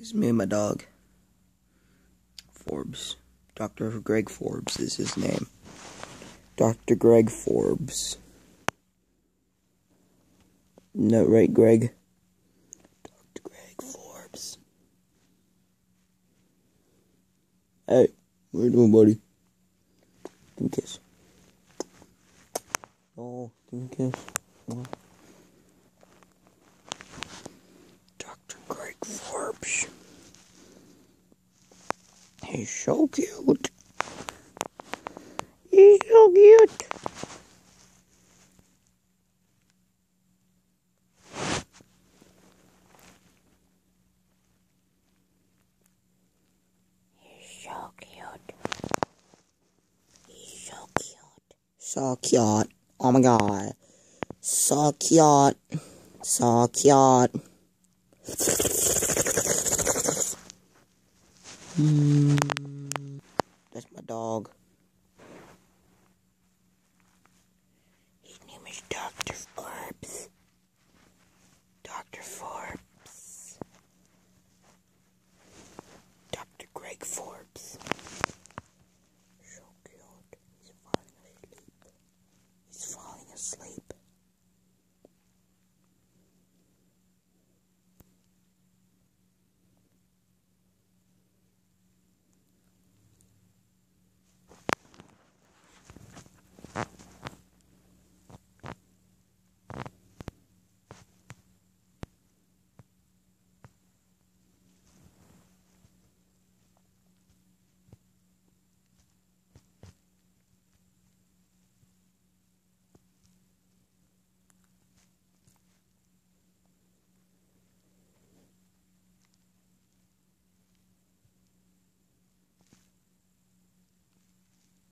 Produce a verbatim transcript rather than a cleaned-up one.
It's me and my dog. Forbes. Doctor Greg Forbes is his name. Doctor Greg Forbes. No, right, Greg? Doctor Greg Forbes. Hey, what you doing, buddy? Give me a kiss. Oh, give me a kiss. Oh. Doctor Greg Forbes. He's so cute. He's so cute. He's so cute. He's so cute. So cute. Oh my god. So cute. So cute. Mm. That's my dog.